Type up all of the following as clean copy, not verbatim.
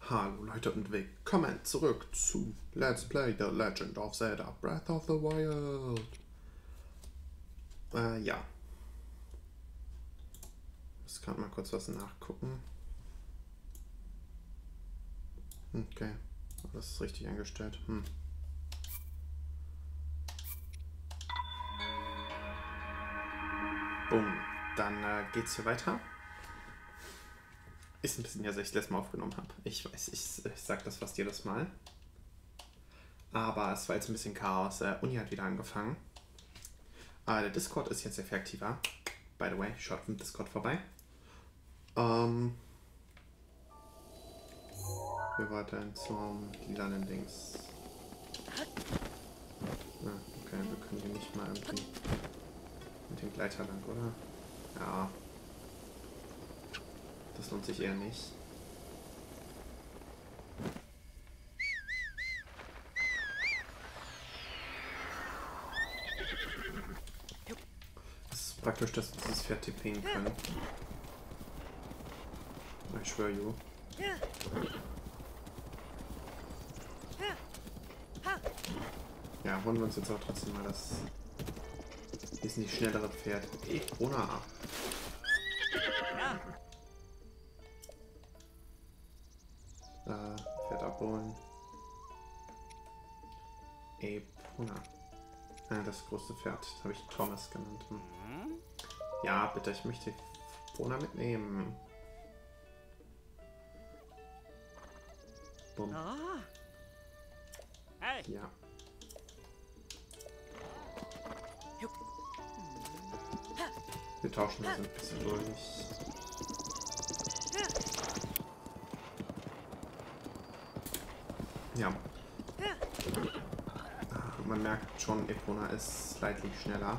Hallo Leute und willkommen zurück zu Let's Play The Legend of Zelda Breath of the Wild. Ja. Ich muss gerade mal kurz was nachgucken. Okay, das ist richtig eingestellt. Boom. Dann geht's hier weiter. Ist ein bisschen her, dass ich das letzte Mal aufgenommen habe. Ich weiß, ich sag das fast jedes Mal. Aber es war jetzt ein bisschen Chaos. Uni hat wieder angefangen. Der Discord ist jetzt sehr viel aktiver. By the way, schaut auf dem Discord vorbei. Wir warten zum lilanen Dings. Okay, wir können hier nicht mal irgendwie mit dem Gleiter lang, oder? Ja. Das lohnt sich eher nicht. Es ist praktisch, dass wir dieses Pferd tippen können. I schwöre you. Ja, holen wir uns jetzt auch trotzdem mal das wesentlich schnellere Pferd. Epona. Pferd abholen. Epona. Das größte Pferd. Das habe ich Thomas genannt. Ja, bitte, ich möchte Epona mitnehmen. Bumm. Ja. Wir tauschen das ein bisschen durch. Ja. Man merkt schon, Epona ist slightly schneller.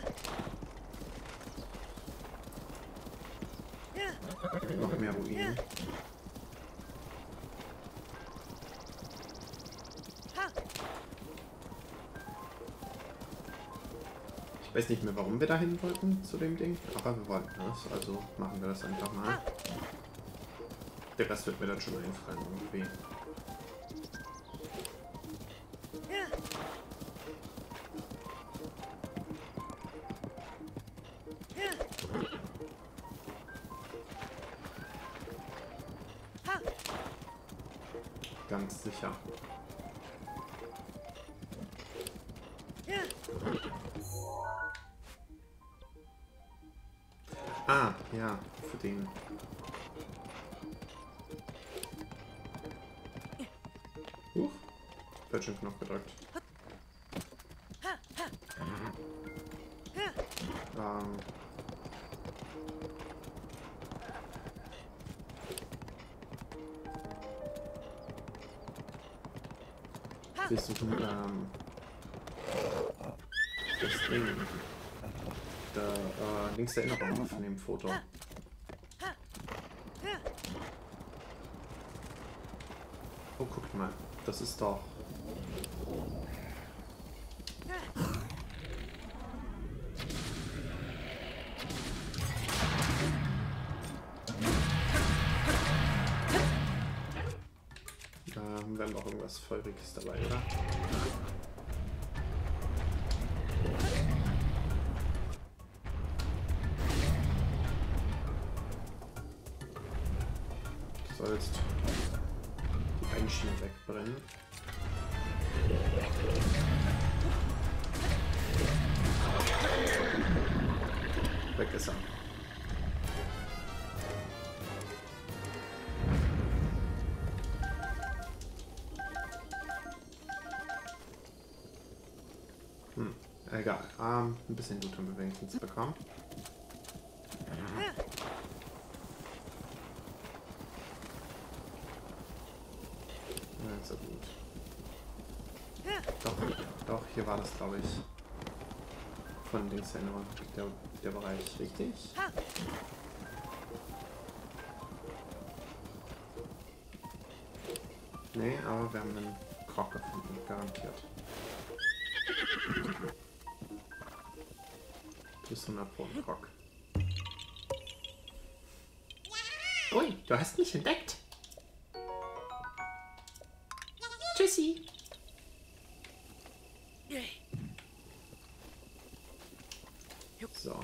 Noch mehr Ruinen. Ich weiß nicht mehr, warum wir dahin wollten zu dem Ding, aber wir wollten das, also machen wir das einfach mal. Der Rest wird mir dann schon einfallen irgendwie. Ganz sicher. Ah, ja, für den. Falschen Knopf gedrückt. Wir suchen das Ding. Links der Erinnerung von dem Foto. Oh, guckt mal. Das ist doch. Wir haben auch irgendwas Feuriges dabei, oder? Du sollst die Einschiene wegbrennen. Weg ist er. Egal, ein bisschen Loot haben wir wenigstens bekommen. So gut. Doch, hier war das, glaube ich, von den Erinnerungen der Bereich, richtig? Nee, aber wir haben einen Krog gefunden, garantiert. Plus 100 pro Krog. Ui, du hast mich entdeckt. Tschüssi. So.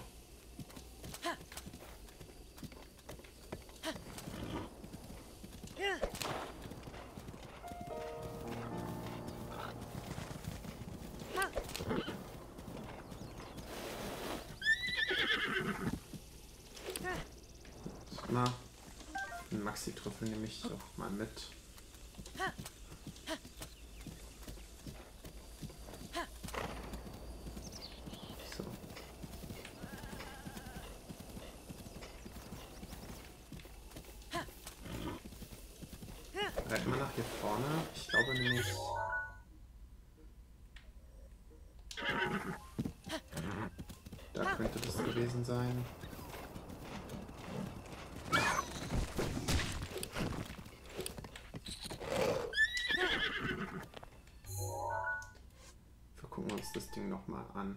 Na, einen Maxi-Trüffel nehme ich auch mal mit. So. Reiten wir nach hier vorne. Ich glaube nämlich... Da könnte das gewesen sein. Wir gucken uns das Ding nochmal an.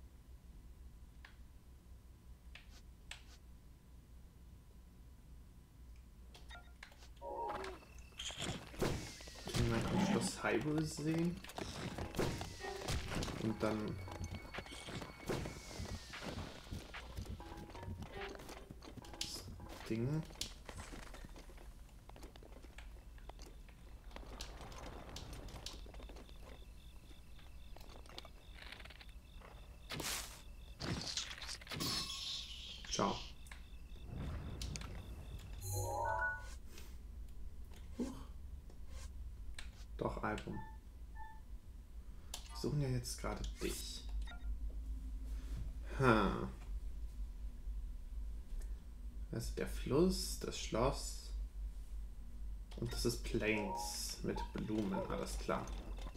Können wir am Schloss Hyrule sehen. Und dann... das Ding. Ciao. Doch, Album. Wir suchen ja jetzt gerade dich. Das ist der Fluss, das Schloss. Und das ist Plains mit Blumen, alles klar.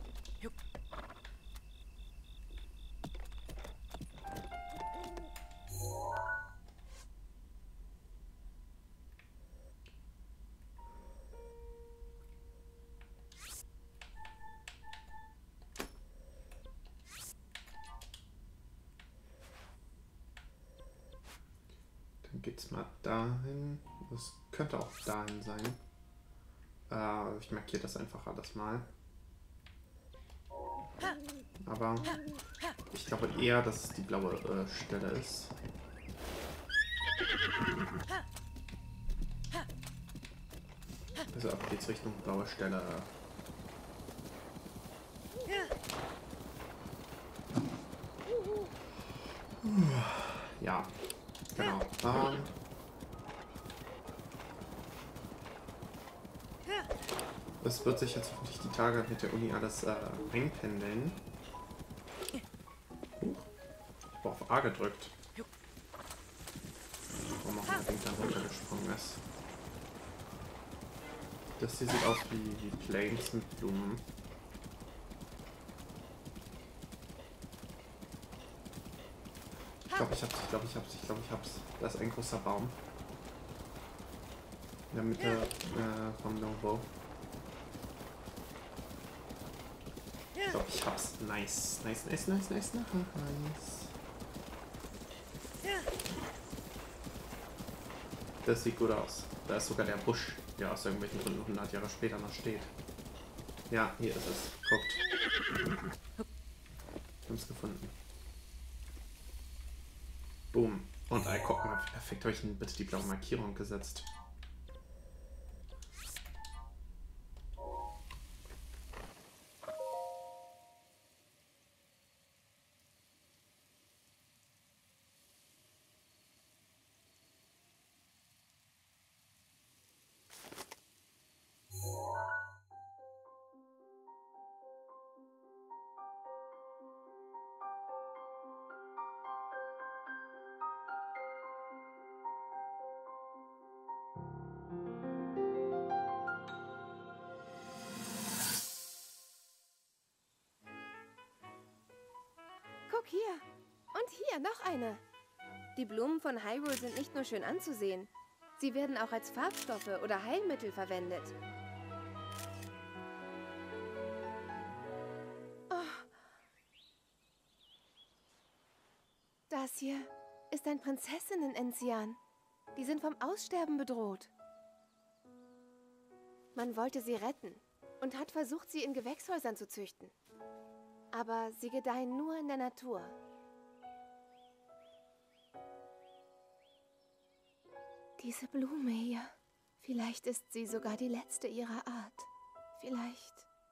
Dann geht's mal dahin. Das könnte auch dahin sein. Ich markiere das einfach alles mal. Aber ich glaube eher, dass es die blaue Stelle ist. Also ab geht's Richtung blaue Stelle. Ja, genau. Das wird sich jetzt hoffentlich die Tage mit der Uni alles einpendeln. Ich habe auf A gedrückt. Warum auch immer Ding da runtergesprungen ist. Das hier sieht aus wie Plains mit Blumen. Ich glaube, ich hab's. Da ist ein großer Baum. In der Mitte vom Longbow. Ich glaube, ich hab's. Nice. Das sieht gut aus. Da ist sogar der Busch, der aus irgendwelchen Gründen 100 Jahre später noch steht. Ja, hier ist es. Guckt. Wir haben es gefunden. Boom. Und guck mal, perfekt habe ich Ihnen bitte die blaue Markierung gesetzt. Guck hier. Und hier noch eine. Die Blumen von Hyrule sind nicht nur schön anzusehen. Sie werden auch als Farbstoffe oder Heilmittel verwendet. Oh. Das hier ist ein Prinzessinnen-Enzian. Die sind vom Aussterben bedroht. Man wollte sie retten. und hat versucht, sie in Gewächshäusern zu züchten. Aber sie gedeihen nur in der Natur. Diese Blume hier. Vielleicht ist sie sogar die letzte ihrer Art. Vielleicht.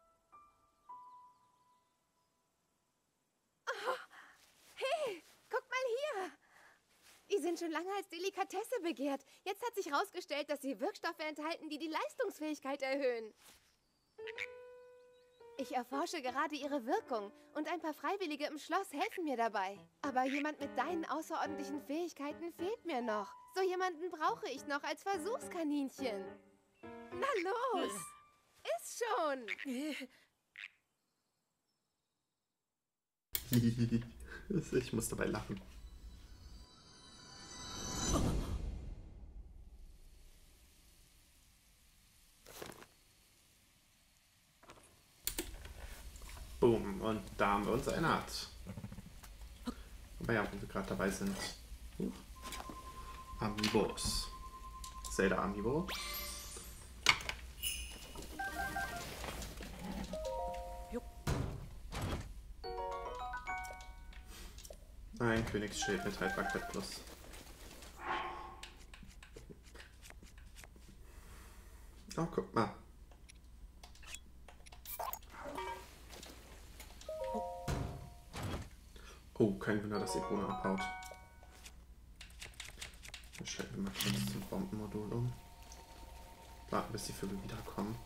Oh, hey, guck mal hier. Die sind schon lange als Delikatesse begehrt. Jetzt hat sich herausgestellt, dass sie Wirkstoffe enthalten, die die Leistungsfähigkeit erhöhen. Ich erforsche gerade ihre Wirkung und ein paar Freiwillige im Schloss helfen mir dabei. Aber jemand mit deinen außerordentlichen Fähigkeiten fehlt mir noch. So jemanden brauche ich noch als Versuchskaninchen. Na los! Ist schon! Ich muss dabei lachen. Boom, und da haben wir uns erinnert. Aber ja, wo wir gerade dabei sind. Amiibos. Zelda Amiibo. Ein Königsschild mit Haltbarkeit plus. Oh, guck mal. Oh, kein Wunder, dass die Krone abhaut. Dann schalten wir mal kurz zum Bombenmodul um. Warten, bis die Vögel wiederkommen.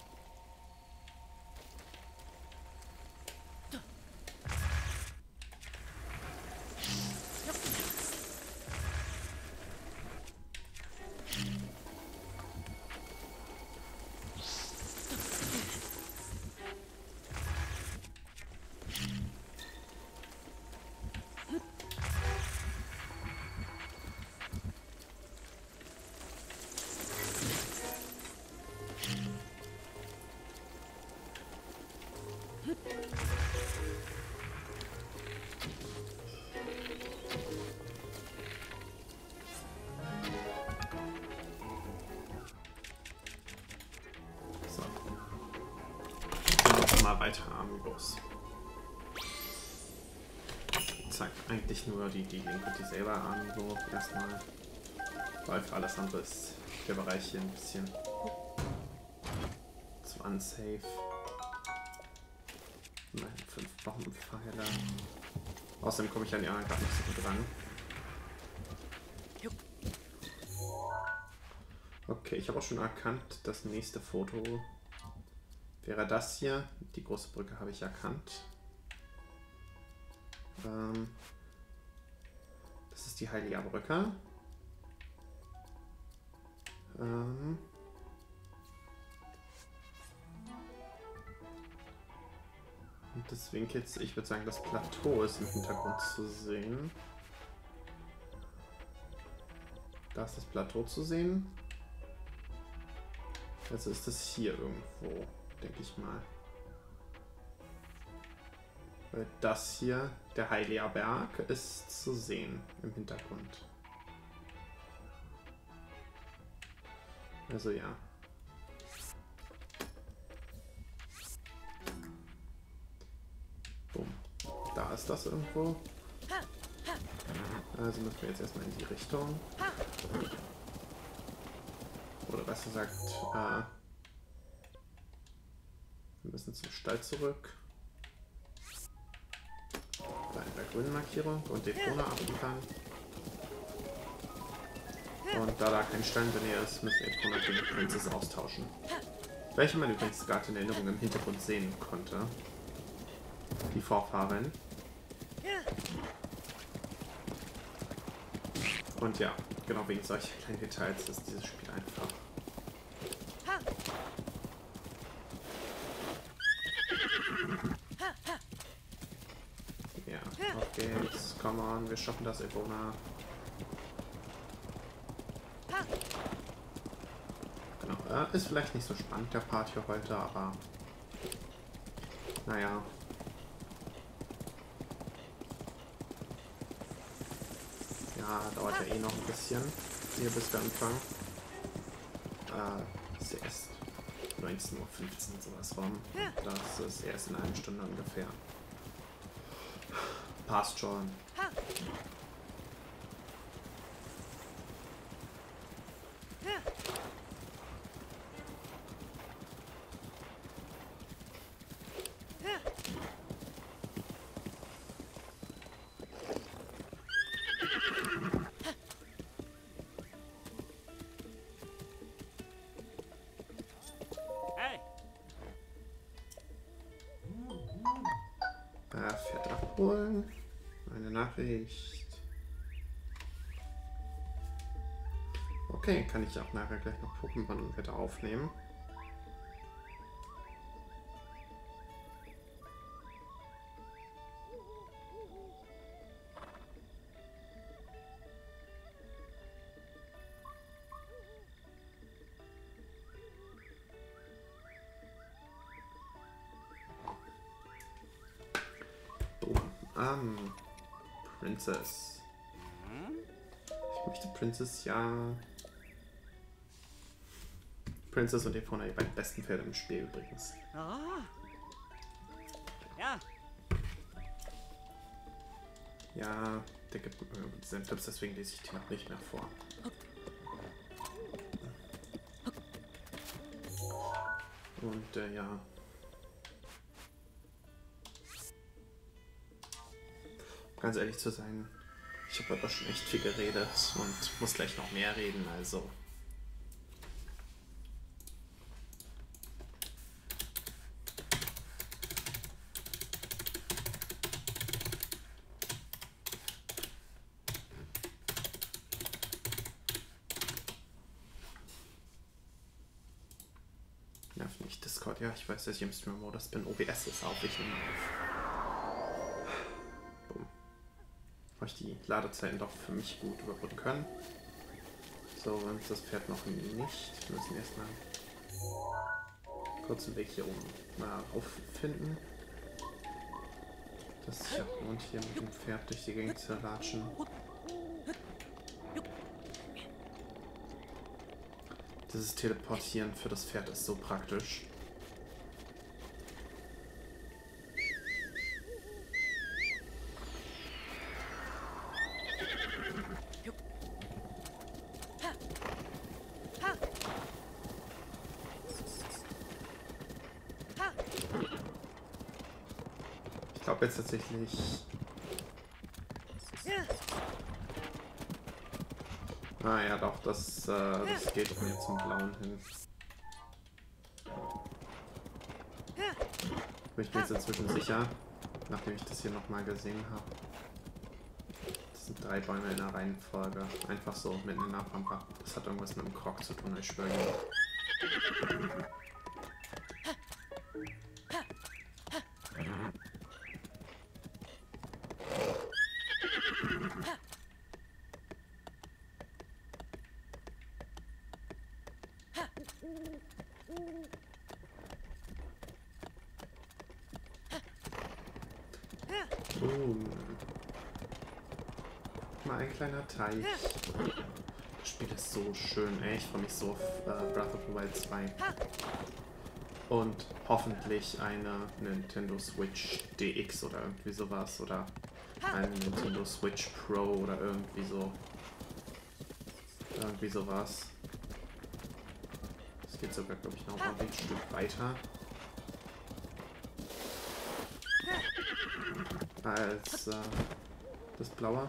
Weitere Amiibos. Zeigt eigentlich nur die Link und die selber Amiibo erstmal. Weil für alles andere ist der Bereich hier ein bisschen zu unsafe. Immerhin 5 Bombenpfeile. Außerdem komme ich an die anderen gerade nicht so gut ran. Okay, ich habe auch schon erkannt, das nächste Foto wäre das hier. Die große Brücke habe ich erkannt. Das ist die Heilige Brücke. Und deswegen jetzt, ich würde sagen, das Plateau ist im Hintergrund zu sehen. Da ist das Plateau zu sehen. Also ist das hier irgendwo, denke ich mal. Weil das hier, der Heilige Berg, ist zu sehen im Hintergrund. Also ja. Boom. Da ist das irgendwo. Also müssen wir jetzt erstmal in die Richtung. Oder besser gesagt, wir müssen zum Stall zurück. Da in der grünen Markierung und die Krone abliefern. Und da kein Stein in der Nähe ist, müssen wir die Krone gegen die Princess austauschen. Welche man übrigens gerade in Erinnerung im Hintergrund sehen konnte. Die Vorfahrin. Und ja, genau wegen solcher kleinen Details ist dieses Spiel einfach. Ja, auf geht's. Come on, wir schaffen das, Epona. Genau, ist vielleicht nicht so spannend, der Part hier heute, aber naja. Ja, dauert ja eh noch ein bisschen, hier bis wir anfangen. Zuerst 19:15 Uhr sowas rum. Das ist erst in einer Stunde ungefähr. Passt schon. Pferd abholen. Eine Nachricht. Okay, kann ich auch nachher gleich noch Pokémon wieder aufnehmen. Princess. Ich möchte Princess, ja. Princess und Epona, die beiden besten Pferde im Spiel übrigens. Ah. Ja. Ja, der gibt mir diese Tipps, deswegen lese ich die noch nicht mehr vor. Und ja. Um ganz ehrlich zu sein, ich habe aber schon echt viel geredet und muss gleich noch mehr reden, also. Nervt nicht Discord, ja, ich weiß, dass ich im Stream-Modus bin. OBS ist auf, ich nehme auf. Habe ich die Ladezeiten doch für mich gut überbrücken können. So, wenn das Pferd noch nicht. Wir müssen erstmal kurz einen Weg hier oben mal auffinden. Das ist ja lohnt, hier mit dem Pferd durch die Gegend zu latschen. Dieses Teleportieren für das Pferd ist so praktisch. Ich glaube jetzt tatsächlich... Ah ja, doch, das geht mir zum Blauen hin. Ich bin jetzt inzwischen sicher, nachdem ich das hier nochmal gesehen habe. Das sind 3 Bäume in der Reihenfolge. Einfach so mitten in der Pampa. Das hat irgendwas mit dem Krog zu tun, ich schwöre. Mal ein kleiner Teich. Das Spiel ist so schön, ey. Ich freue mich so auf Breath of the Wild 2. Und hoffentlich eine Nintendo Switch DX oder irgendwie sowas. Oder eine Nintendo Switch Pro oder irgendwie so. Irgendwie sowas. Das geht sogar, glaube ich, noch ein Stück weiter. Als das Blaue.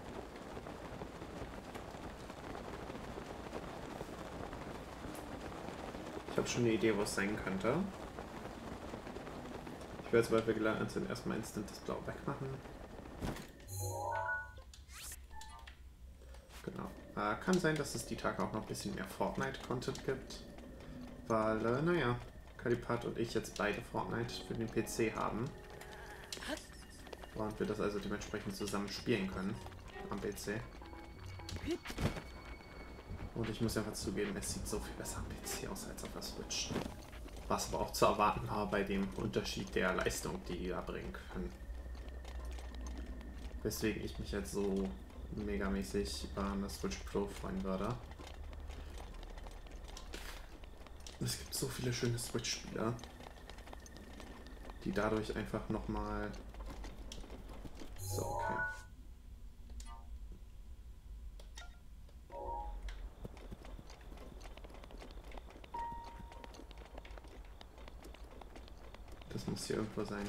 Ich habe schon eine Idee, wo es sein könnte. Ich werde jetzt, weil wir gelernt sind, erstmal instant das Blau wegmachen. Genau. Kann sein, dass es die Tage auch noch ein bisschen mehr Fortnite-Content gibt. Weil, naja, Kalipat und ich jetzt beide Fortnite für den PC haben. Und wir das also dementsprechend zusammen spielen können am PC. Und ich muss einfach zugeben, es sieht so viel besser am PC aus als auf der Switch. Was aber auch zu erwarten war bei dem Unterschied der Leistung, die da bringen können. Weswegen ich mich jetzt so megamäßig über eine Switch Pro freuen würde. Es gibt so viele schöne Switch-Spieler, die dadurch einfach nochmal... So, okay. Das muss hier irgendwo sein.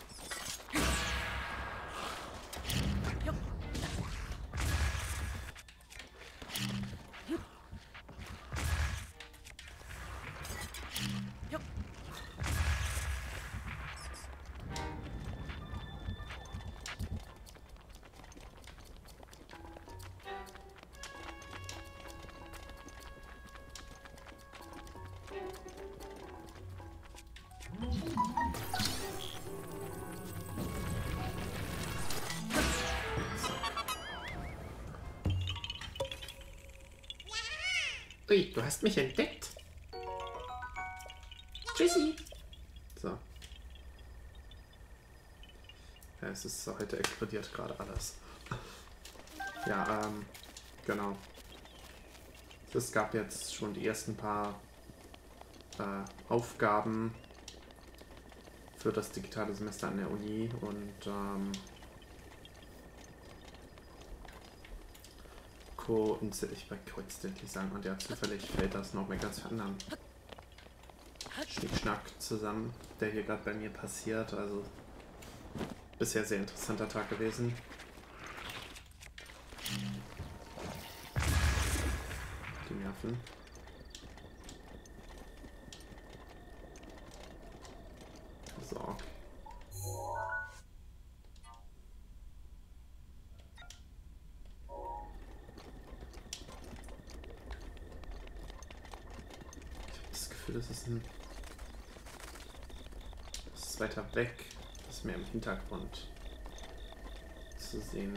Ui, du hast mich entdeckt. Tschüssi. So. Ja, es ist heute explodiert gerade alles. Ja, genau. Es gab jetzt schon die ersten paar Aufgaben für das digitale Semester an der Uni und ich wollte coincidentally sagen, und ja, zufällig fällt das noch mit ganz anderen Schnickschnack zusammen, der hier gerade bei mir passiert. Also bisher sehr interessanter Tag gewesen. Die Nerven. So. Das ist weiter weg. Das ist mehr im Hintergrund zu sehen.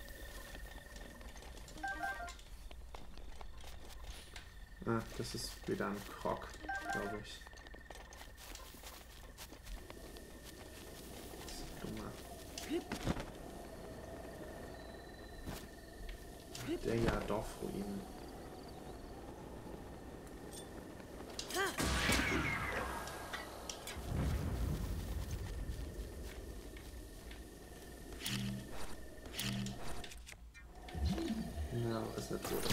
Ah, das ist wieder ein Krog, glaube ich. Das ist dummer. Der ja Dorfruinen. Ja, ist nicht so.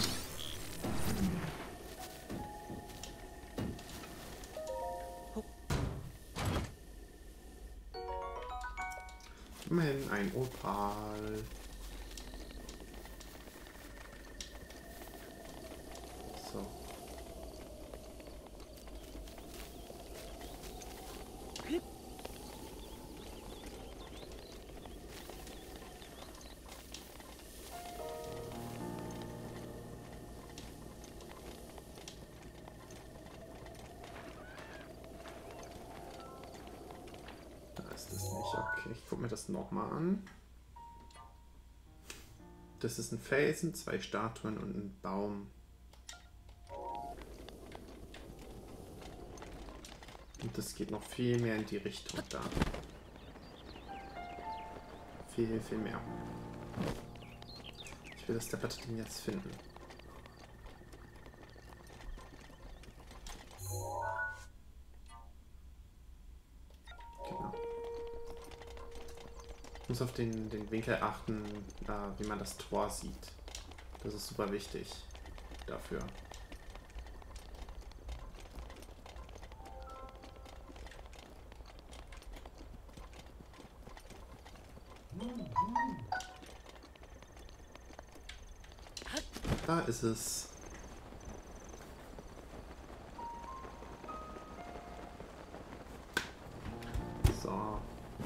Immerhin ein Opal. So. Okay, ich gucke mir das nochmal an. Das ist ein Felsen, 2 Statuen und ein Baum. Und das geht noch viel mehr in die Richtung da. Viel, viel mehr. Ich will das Ding jetzt finden. Ich muss auf den Winkel achten, wie man das Tor sieht. Das ist super wichtig dafür. Da ist es. So.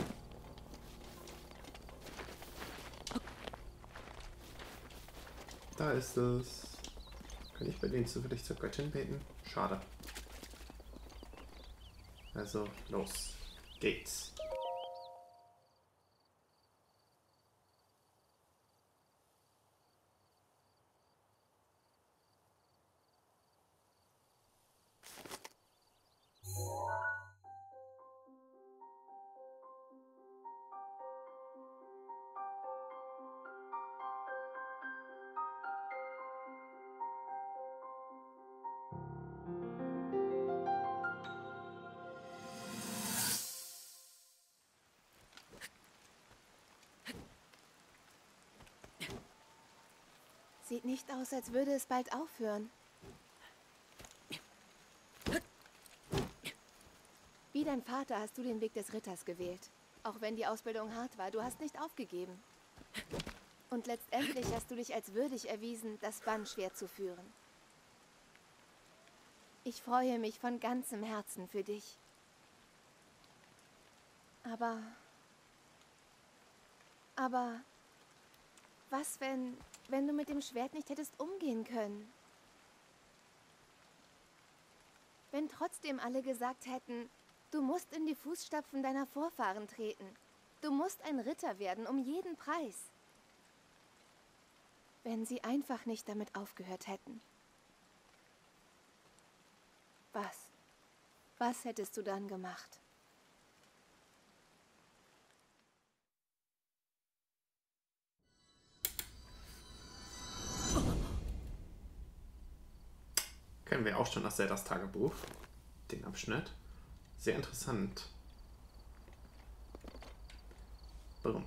Da ist es. Kann ich bei denen zufällig zur Göttin beten? Schade. Also, los geht's. Sieht nicht aus, als würde es bald aufhören. Wie dein Vater hast du den Weg des Ritters gewählt. Auch wenn die Ausbildung hart war, du hast nicht aufgegeben. Und letztendlich hast du dich als würdig erwiesen, das Bannschwert zu führen. Ich freue mich von ganzem Herzen für dich. Aber was, wenn du mit dem Schwert nicht hättest umgehen können? Wenn trotzdem alle gesagt hätten, du musst in die Fußstapfen deiner Vorfahren treten. Du musst ein Ritter werden, um jeden Preis. Wenn sie einfach nicht damit aufgehört hätten. Was hättest du dann gemacht? Kennen wir auch schon aus Zeldas Tagebuch. Den Abschnitt. Sehr interessant. Warum?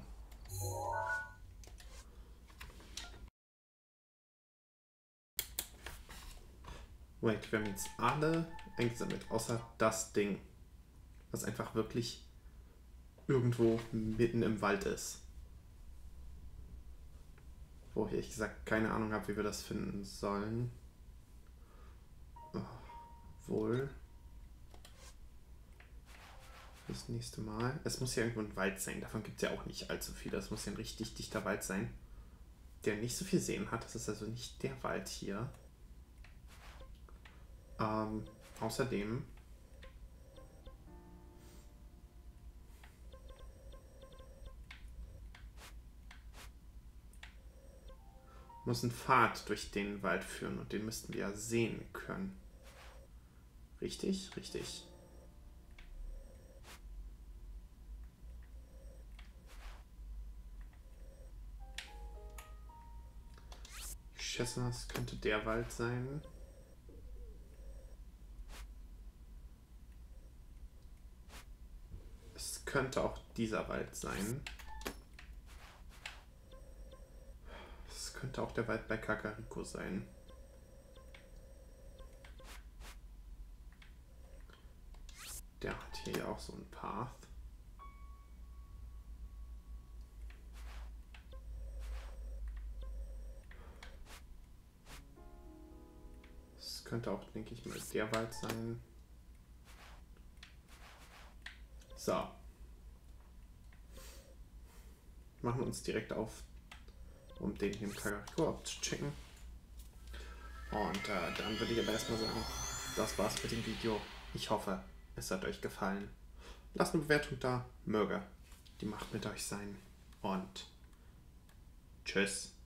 Wait, wir haben jetzt alle eingesammelt, außer das Ding, was einfach wirklich irgendwo mitten im Wald ist. Wo ich ehrlich gesagt keine Ahnung habe, wie wir das finden sollen. Wohl. Fürs nächste Mal. Es muss ja irgendwo ein Wald sein. Davon gibt es ja auch nicht allzu viele. Es muss ja ein richtig dichter Wald sein, der nicht so viel Seen hat. Das ist also nicht der Wald hier. Außerdem muss ein Pfad durch den Wald führen und den müssten wir ja sehen können. Richtig? Richtig. Ich schätze, das könnte der Wald sein. Es könnte auch dieser Wald sein. Es könnte auch der Wald bei Kakariko sein. Der hat hier ja auch so einen Path. Es könnte auch, denke ich mal, der Wald sein. So. Machen wir uns direkt auf, um den hier im Kakariko abzuchecken. Und dann würde ich aber erstmal sagen, das war's mit dem Video. Ich hoffe, es hat euch gefallen. Lasst eine Bewertung da, möge die Macht mit euch sein. Und tschüss.